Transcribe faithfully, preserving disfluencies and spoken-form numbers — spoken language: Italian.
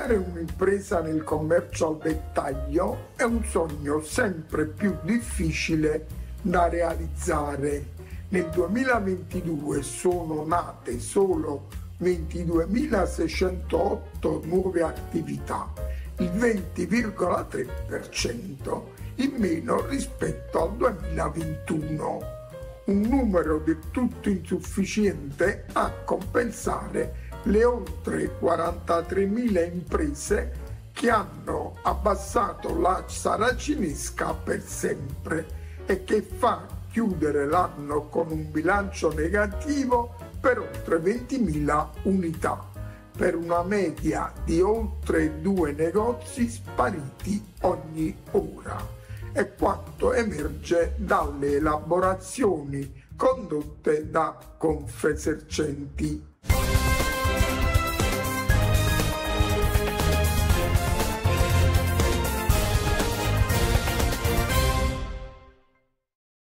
Avviare un'impresa nel commercio al dettaglio è un sogno sempre più difficile da realizzare. Nel duemilaventidue sono nate solo ventiduemilaseicentootto nuove attività, il venti virgola tre per cento in meno rispetto al duemilaventuno, un numero del tutto insufficiente a compensare le oltre quarantatremila imprese che hanno abbassato la saracinesca per sempre e che fa chiudere l'anno con un bilancio negativo per oltre ventimila unità, per una media di oltre due negozi spariti ogni ora. È quanto emerge dalle elaborazioni condotte da Confesercenti.